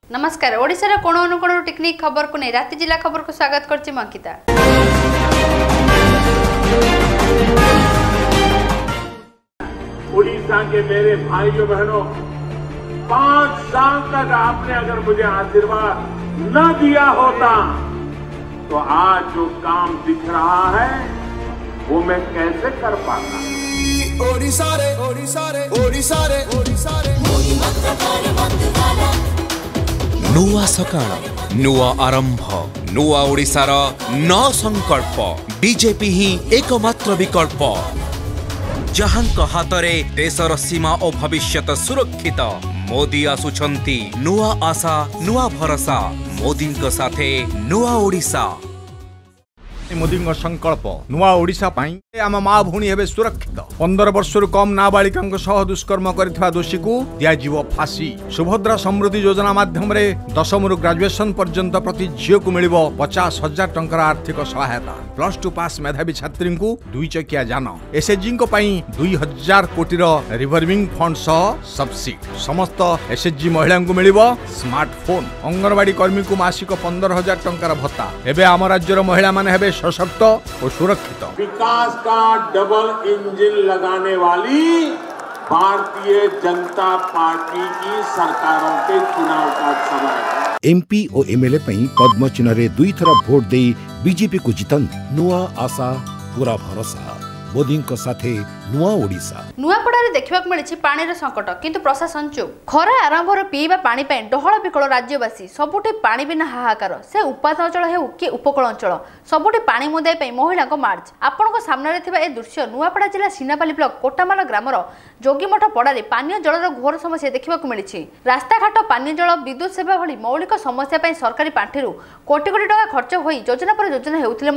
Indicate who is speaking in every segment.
Speaker 1: नमस्कार ओडिशा कोण अनुकोण टेक्निक खबर को नहीं राति जिला खबर को स्वागत करछि अंकिता।
Speaker 2: उड़ीसा के मेरे भाइयों बहनों 5 साल तक आपने अगर मुझे आशीर्वाद न दिया होता तो आज जो काम दिख रहा है वो मैं कैसे कर पाता।
Speaker 3: ओडिशा रे ओडिशा रे ओडिशा रे ओडिशा रे
Speaker 4: नुआ सकाळ नुआ आरंभ नुआ ओडिशार न संकल्प बीजेपी ही एकमात्र विकल्प जहांक हातरे देशर सीमा और भविष्यत सुरक्षित मोदी आसुछंती नुआ आशा नुआ भरोसा मोदी साथे नुआ ओडिशा।
Speaker 5: मोदी संकल्प नुआ ओडिशा पाई आम माँ भूणी हेबे सुरक्षित 15 वर्षर कम नाबालिका सह दुष्कर्म करथिबा दोषी को दियाजिवो फांसी। सुभद्रा समृद्धि योजना माध्यम रे 10 रु ग्रेजुएशन पर्यंत प्रति झील को मिलिबो 50,000 टंकार आर्थिक सहायता। +2 पास मेधावी छात्री को 2 चकिया जान। एसएचजी को 2000 कोटी रिवॉल्विंग फंड सह सब्सिडी। समस्त एसएचजी महिला को मिलिबो स्मार्टफोन। अंगनवाड़ी कर्मी को मासिक 15,000 टंकार भत्ता। एबे आम राज्यर महिला माने हेबे सशक्त और सुरक्षित।
Speaker 2: विकास का डबल इंजन लगाने वाली भारतीय जनता पार्टी की सरकारों के चुनाव का समय।
Speaker 6: एमपी और एमएलए पई पद्म चिन्ह रे 2 थर वोट दे बीजेपी को जितन नुआ आशा पूरा भरोसा मोदी साथे नुआ ओडिशा।
Speaker 1: नुआपड़ारे देखा मिली पानी संकट किंतु प्रशासन चुप। खरा आरंभ पीवा पानी डहल विकल राज्यवासी सबुठी पानी बिना हाहाकार से उपात अंचल हो कि उपकूल अंचल सबुठी पानी मुदाई महिला मार्च। आपण सामने ए दृश्य नुआपड़ा जिला सीनापाली ब्लॉक कोटामाल ग्रामर जोगीमठ पड़ारे पानीय जलर घोर समस्या देखा मिली। रास्ताघाट पानीय जल विद्युत सेवा भली मौलिक समस्या सरकारी पांठि कोटी कोटी टका खर्च हो योजना पर योजना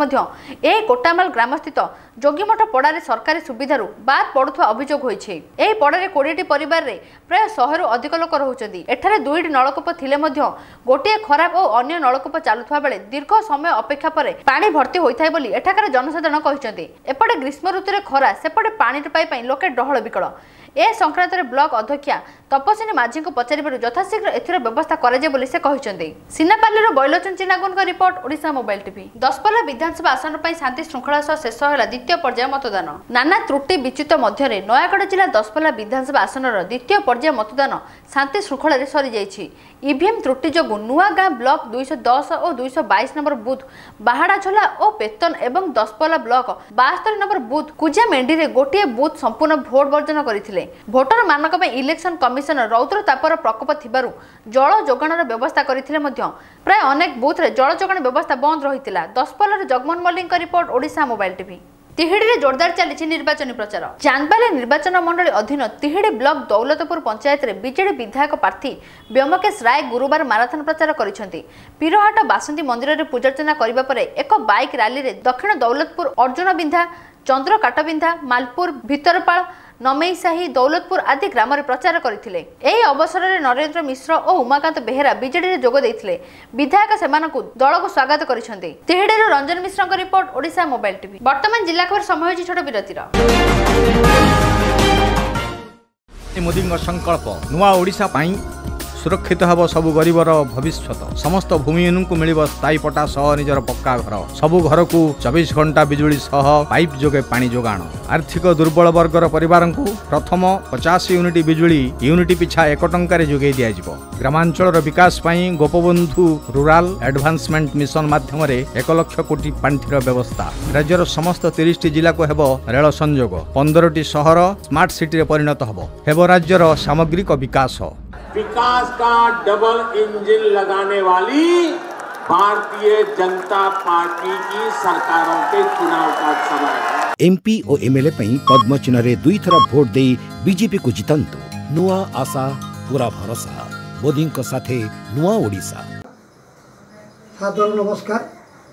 Speaker 1: होते कोटामाल ग्राम स्थित जोगीमठ पड़ारे सरकारी सुविधार बाद पड़ुवा अभियोग होइछे। एही पड़ारे 20टी परिवार रे प्राय 100 रु अधिक लोक रहुचंदी। एठारे 2टी नलकूप थिले मध्य गोटे खराब और अन्य नलकूप चालुथवा बेले दीर्घ समय अपेक्षा पर पानी भर्ती होइथाय बोली एठाकार जनसाधारण कहिसंती। एपटे ग्रीष्म ऋतुरे खरा सेपटे पानी पाई लोके डहल विकल। ए संक्रांत ब्लॉक अध्यक्षा तपस्विनी माझी को पचारिबारु यथाशीघ्र एथिर व्यवस्था कराजे बोली से कहिसंती। सीनापालीर Bailochan Chinagun report Odisha mobile TV. Daspalla विधानसभा आसन पर शांति श्रृंखला सह शेष होला द्वितीय पर्याय मतदान। नाना त्रुटि विच्युत मध्य नयागढ़ जिला दसपल्ला विधानसभा आसनर द्वितीय पर्याय मतदान शांति श्रृंखला सरी जाइछि। ईवीएम त्रुटि जोगु नुआगाँ ब्लॉक 210 और 222 नंबर बुथ बाहाड़ाझोला और पेतन एवं दसपल्ला ब्लॉक 72 नंबर बुथ कुजा मेंढी रे गोटे बुथ संपूर्ण भोट वर्जन करथिले। भोटर मानक इलेक्शन कमिशन रौद्र तापर प्रकोप थिबारु जल जोगाणर व्यवस्था करथिले मध्य प्राय अनेक बुथ रे जल जोगाण व्यवस्था बंद रहितिला। Daspalla Jagmohan Mallick report Odisha mobile TV. तिहिड़ी रे जोरदार चली निर्वाचन प्रचार। चांदबाली निर्वाचन मंडली अधीन तिहिड़ी ब्लॉक दौलतपुर पंचायत रे बीजेडी विधायक प्रार्थी व्योमकेश राय गुरुवार माराथन प्रचार करिसेंती। पीरहाट बासंती मंदिर रे पूजार्चना करिबा परे एक बाइक रैली रे दक्षिण दौलतपुर अर्जुन बिंधा चंद्र काटबिंधा मालपुर भितरपाल नमेईसाही दौलतपुर आदि ग्राम रे प्रचार करथिले। एही अवसर रे नरेंद्र मिश्र और उमाकांत बेहेरा बीजेडी रे जोग देथिले। विधायक सेमानकु दल को स्वागत करिसेंती। तिहिड़ी रो रंजन मिश्र को रिपोर्ट ओडिशा मोबाइल टीवी। वर्तमान जिला खबर समय होछि छोट विरतिर।
Speaker 5: मोदी संकल्प नुआ ओडिशा पाई सुरक्षित हब सबु गरीबर भविष्य। समस्त भूमिहीन को मिल स्थायी पट्टा सह निजर पक्का घर। सबु घर को 24 घंटा बिजुली सह पाइप जोगे पानी जोगाण। आर्थिक दुर्बल वर्गर परिवार को प्रथम 50 यूनिट बिजुली यूनिट पिछा 1 टंका जोगे दिज्व। ग्रामांचल विकास पाई गोपबंधु रूराल एडवांसमेंट मिशन माध्यम 1 लाख कोटी पांठिर व्यवस्था। राज्यर समस्त 30 जिला को हेब रेल संयोग। 15टी सहर स्मार्ट सिटी परिणत हेब राज्यर सामग्रिक विकास।
Speaker 2: विकास का डबल इंजन लगाने वाली भारतीय जनता पार्टी की सरकारों के चुनाव का समय।
Speaker 6: एमपी और एमएलए पई पद्म चिन्ह रे 2 थर वोट दे बीजेपी को जितंतु नुआ आशा पूरा भरोसा मोदी साथे नुआ ओडिशा।
Speaker 7: सादर नमस्कार।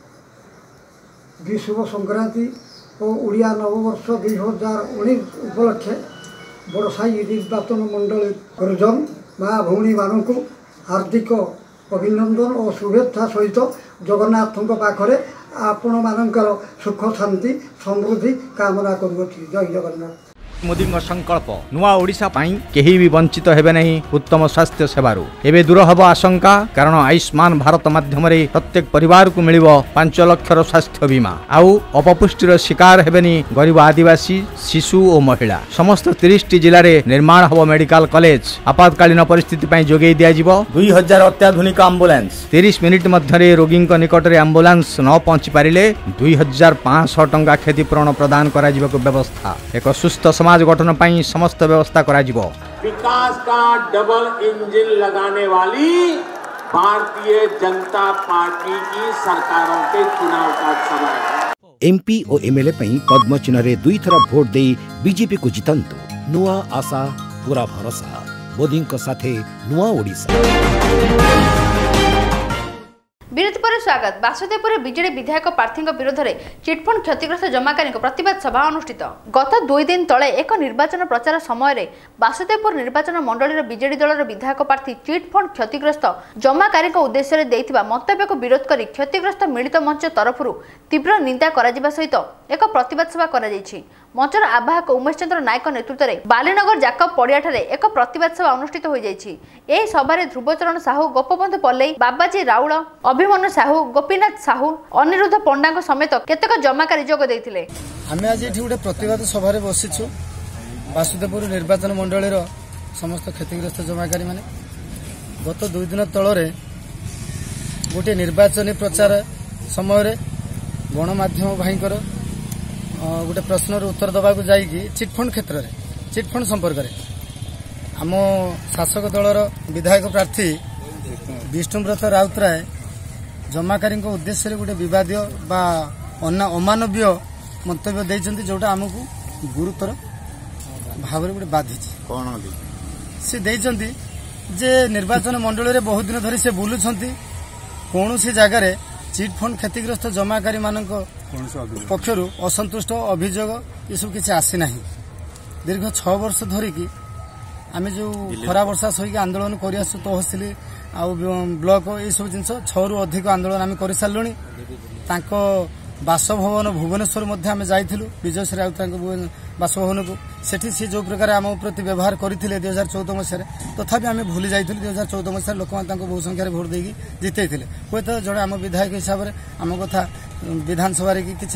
Speaker 7: शुभ संक्रांति और उड़िया नववर्ष 2019 उपलक्षे बड़साई निर्वाचन मंडली करजन माँ भौणी मानक हार्दिक अभिनंदन और शुभेच्छा सहित जगन्नाथ पाखरे आपण मानकर सुख शांति समृद्धि कामना करुछि। जय जगन्नाथ।
Speaker 5: मोदी संकल्प नुआ ओडिशा पाई केही भी वंचित हेबे नहीं उत्तम स्वास्थ्य सेवारू एबे दूर हब आशंका कारण आयुष्मान भारत माध्यम प्रत्येक परिवार को मिलिबो 5 लाख स्वास्थ्य बीमा आउ अपपुष्टिर शिकार हेबेनी गरीब आदिवासी शिशु और महिला समस्त 30 जिले में निर्माण हब मेडिकल कॉलेज आपातकालीन परिस्थिति पई जोगै दिया जिवो 2000 अत्याधुनिक एम्बुलेंस 30 मिनिट मध्य रोगी निकट में एम्बुलेंस न पहुंची पारिले 2500 टंका क्षतिपूरण प्रदान करा जिवको व्यवस्था एक सुस्थ समाज गठन पई समस्त व्यवस्था करा जिवो।
Speaker 2: विकास का डबल इंजन लगाने वाली भारतीय जनता पार्टी की सरकारों के चुनाव का समय है।
Speaker 6: एमपी और एमएलए पई पद्म चिन्ह रे 2 थरा भोट दे बीजेपी को जितंतु नुआ आशा पूरा भरोसा मोदी साथे नुआ ओडिशा।
Speaker 1: विरोध पर स्वागत बासुदेवपुर बीजेडी विधायक प्रार्थी विरोध में चिटफंड क्षतिग्रस्त जमाकारी प्रतिवाद सभा अनुष्ठित गत 2 दिन तले एक निर्वाचन प्रचार समय बासुदेवपुर निर्वाचन मंडल बीजेडी दल विधायक प्रार्थी चिटफंड क्षतिग्रस्त जमाकारी उद्देश्य देथिबा मंतव्य को विरोध कर क्षतिग्रस्त मिलित मंच तरफ तीव्र निंदा करा सहित एक प्रतिवाद सभा करा मंचर आवाहक उमेश चंद्र नायक नेतृत्व में बालीनगर जाकब पड़िया एक प्रतिवाद सभा अनुष्ठित हो जाए सभार ध्रुवचरण साहू गोपबंधु पल्लई बाबाजी राउल अभिमन्यु साहू गोपीनाथ साहू अनिरुद्ध पंडा समेत केतक जमाकारी जोग देथिले।
Speaker 8: आमे आज एठी गोटे प्रतिवाद सभारे बसिछु बासुदेवपुर निर्वाचन मंडल समस्त क्षतिग्रस्त जमाकारी माने गत 2 दिन तलरे गोटे निर्वाचन प्रचार समय गणमाध्यम भाईकर गोटे प्रश्नर उत्तर दबाक जाइए चिटफंड क्षेत्र में चिटफंड संपर्क में आम शासक दलर विधायक प्रार्थी विष्णुव्रत राउतराय जमाकारी उद्देश्य गोटे विवादीय बा अमानवीय मंतव्य देइछन्ति जोटा आमको गुरुतर भाव गोटे बाधि सी देइछन्ति जे निर्वाचन मंडल में बहुत दिन धरी से बुलुछन्ति कौन सी जगार चिटफंड क्षतिग्रस्त जमाकारी मानक पक्षर असंतुष्ट अभियोग ये सब किसी आसी ना दीर्घ 6 वर्ष धरिकी आम जो खरा वर्षा सहित आंदोलन कर तहसिल आ ब्लॉक ये सब जिन 6 रु अधिक आंदोलन आम कर सारे बासभवन भुवनेश्वर आम जाइलु विजय श्री राउत बासभवन को सेठी सी जो प्रकार आम प्रति व्यवहार करते 2014 मसीह तथापि आम भूली जाइलु 2014 मसीह लोक बहु संख्यार भोट देकी जिते हे तो जड़े आम विधायक हिसाब से आम कथा विधानसभा किसी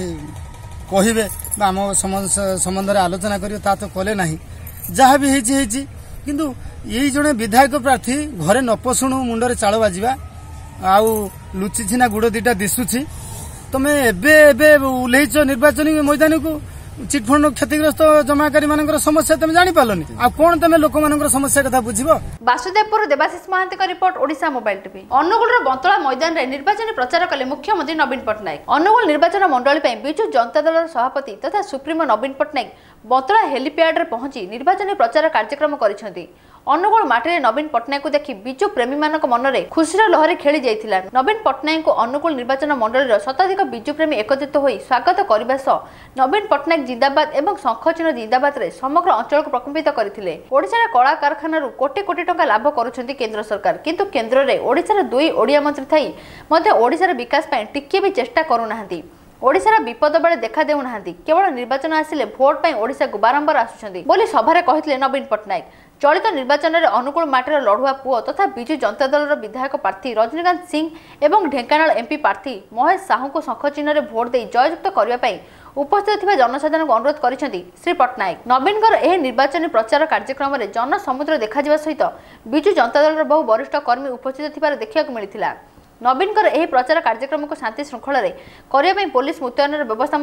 Speaker 8: कहे आम संबंध में आलोचना कर तो कले ना जहाँ भी किंतु यही जड़े विधायक प्रार्थी घरे न पशुणु मुंडे चाल बाजिबा आउ लुचि छिना गुड़ दीटा दिशुची तमें उल्लेच निर्वाचन मैदान को चिटफंड क्षतिग्रस्त जमाकारी मान समस्या तुम जानी पालनी आ कौन तुम लोक मान समस्या कथा बुझिबो।
Speaker 1: बासुदेवपुर देवाशीष महांती का report Odisha mobile TV. Anugul Bantala मैदान में निर्वाचन प्रचार कले मुख्यमंत्री नवीन पट्टनायक। अनुगुल निर्वाचन मंडल बिजु जनता दल सभापति तथा सुप्रीमो नवीन पट्टनायक बंतला हेलीपैड में पहुंची निर्वाचन प्रचार कार्यक्रम करिसेंती। अनुगुल माटी नवीन पट्टनायक को देखि बिजु प्रेमी मानक मन में खुशीर लहरी खेली जाइथिला। नवीन पट्टनायक को अनुगुल निर्वाचन मंडल शताधिक बिजु प्रेमी एकत्रित होई स्वागत करने सह नवीन पट्टनायक जिंदाबाद एवं शंखचिन्ह जिंदाबाद रे समग्र अंचल को प्रकम्पित करथिले। ओडिशा कला कारखाना कोटी कोटी टंका लाभ करुछंती केंद्र सरकार किंतु केंद्र रे ओडिशा 2 ओडिया मंत्री थाई मध्य ओडिशा विकास पई टिके भी चेष्टा करूनाहांती। ओडिशा विपद बेले देखा देउना केवल निर्वाचन आसिले भोट पई ओडिशा को बारंबार आसुछंती बोली सभारे कहिथिले नवीन पट्टनायक। चलित निर्वाचन में अनुकूल माटीर लड़ुआ पुओ तथा बिजु जनता दल विधायक प्रार्थी रजनीकांत सिंह एवं ढेंकानाल एमपी प्रार्थी महेश साहू को शंख चिन्ह भोट दे जययुक्त करने उपस्थित जनसाधारण को अनुरोध करिसेंती श्री पट्टनायक। नवीन यह निर्वाचन प्रचार कार्यक्रम में जनसमुद्र देखा सहित बिजु जनता दल बहु वरिष्ठ कर्मी उपस्थित थिबार देखिବାକୁ मिलिथिला। नवीन यह प्रचार कार्यक्रम को शांति श्रृंखला करने पुलिस मुतयन व्यवस्था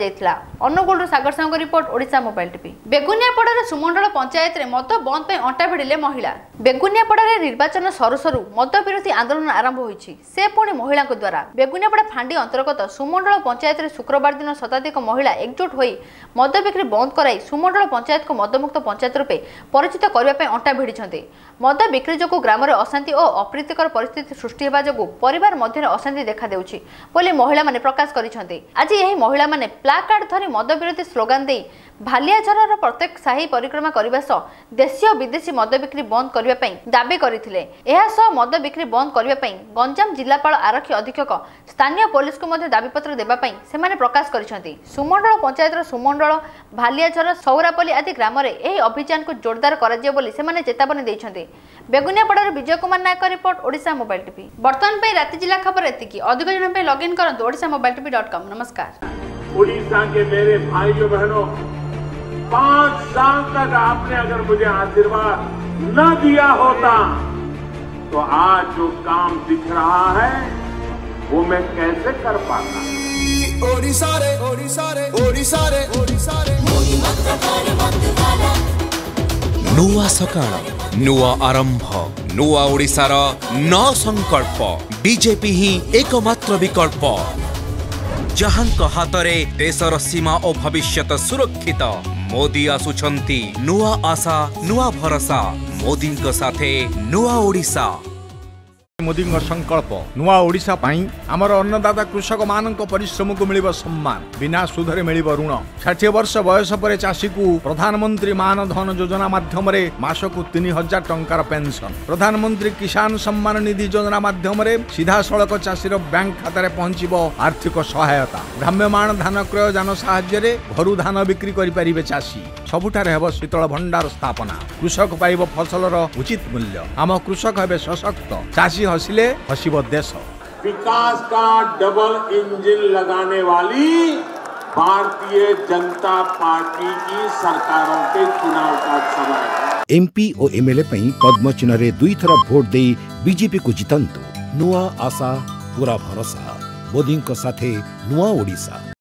Speaker 1: Anugul Sagar Sahu report Odisha mobile TV. Beguniapada Sumandal panchayat में मद बंद पर अंटा भिड़िले महिला। बेगुनियापड़ा निर्वाचन सरू सरू मद विरोधी आंदोलन आरंभ होइछि से पुणी महिला द्वारा। बेगुनियापड़ा फांडी अंतर्गत सुमंडल पंचायत में शुक्रवार दिन शताधिक महिला एकजुट होई मद बिक्री बंद कराई सुमंडल पंचायत को मदमुक्त पंचायत रूपे परिचित करने अंटा भिड़िछन्ते। मद बिक्री जो ग्राम में अशांति और अप्रीतिकर परिस्थिति सृष्टि होगा जो परिवार मध्य अशांति देखा देउछि बोली महिला माने प्रकाश करिसेंते। आज यही महिला माने प्ला कार्ड धरी मद विरोधी स्लोगान दे भालियाझरर प्रत्येक साही परिक्रमा करने सह देशीय विदेशी मद बिक्री बंद करने दाबी करते। मद बिक्री बंद करने गंजाम जिलापाल आरक्षी अधीक्षक स्थानीय पुलिस को दाबीपत्र देवाई से प्रकाश करछंती। सुमंडल पंचायत सुमंडल भालियाझर सौरापल्ली आदि ग्राम में यह अभियान को जोरदार कर चेतावनी देते। Beguniapada Vijay Kumar Nayak report Odisha mobile TV. बर्तमान पे राति जिला खबर एतिकी। अधिक जन पे लॉगिन करंतु odishamobiletv.com। नमस्कार।
Speaker 2: उड़ीसा के मेरे भाइयों बहनों, 5 साल तक आपने अगर मुझे आशीर्वाद न दिया होता तो आज जो काम दिख रहा है वो मैं कैसे कर पाता।
Speaker 3: ओडिशा रे ओडिशा रे ओडिशा रे ओडिशा रे
Speaker 4: नुआ सकाळ नुआ आरंभ नुआ ओडिशार न संकल्प बीजेपी ही एकमात्र विकल्प जहांक हातरे देशर सीमा और भविष्यत सुरक्षित। मोदी आसुछंती नुआ आशा नुआ भरोसा मोदी साथे नुआ ओडिशा।
Speaker 5: मोदी संकल्प नुआ ओडिशा पाई आमर अन्नदाता कृषक मान परिश्रम को मिलिब सम्मान बिना सुधरे मिलिब ऋण। 60 वर्ष बयस पर चाषी को प्रधानमंत्री मान धन योजना माध्यम मासक 3000 टंकार पेंशन, प्रधानमंत्री किसान सम्मान निधि योजना माध्यम सीधा सड़क चाषीर बैंक खाता पहुंचब आर्थिक सहायता। भ्राम्यमाण धान क्रय जान साहाय्य घर धान बिक्री करें चाषी। सबुठारे हेब शीतल भंडार स्थापना। कृषक पाइब फसलर उचित मूल्य। आम कृषक हेबे सशक्त। चाषी हसिले हसिब देश।
Speaker 2: विकास का डबल इंजन लगाने वाली भारतीय जनता पार्टी की सरकारों के चुनाव का समय है।
Speaker 6: एमपी और एमएलए पई पद्म चिन्ह रे 2 थरा भोट दे बीजेपी को जितंतु। नुआ आशा पूरा भरोसा मोदी साथे नुआ ओडिशा।